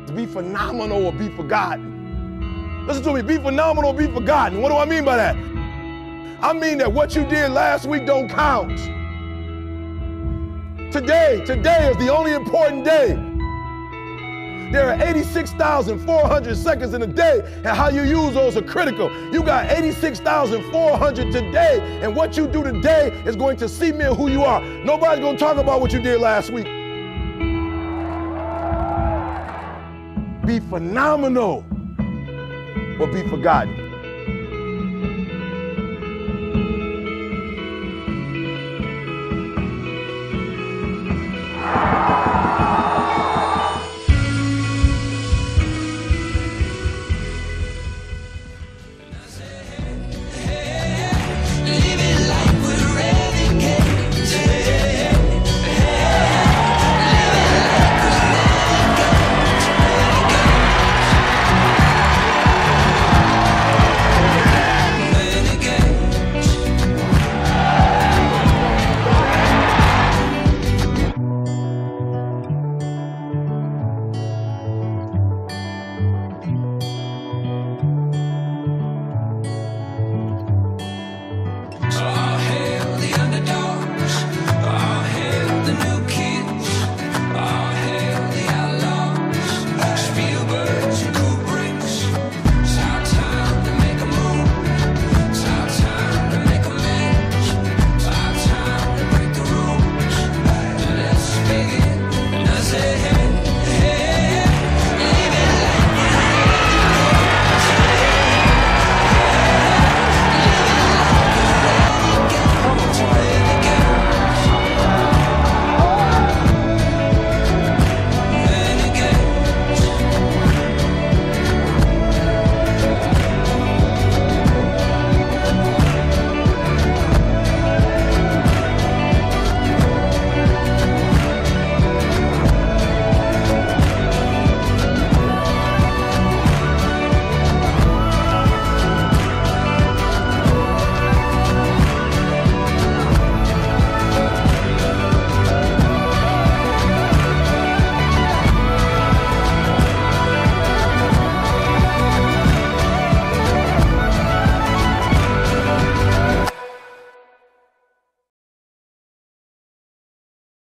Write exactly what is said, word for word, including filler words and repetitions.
to be phenomenal or be forgotten. Listen to me, be phenomenal or be forgotten. What do I mean by that? I mean that what you did last week don't count. Today, today is the only important day. There are eighty-six thousand four hundred seconds in a day, and how you use those are critical. You got eighty-six thousand four hundred today, and what you do today is going to cement who you are. Nobody's going to talk about what you did last week. Be phenomenal or be forgotten.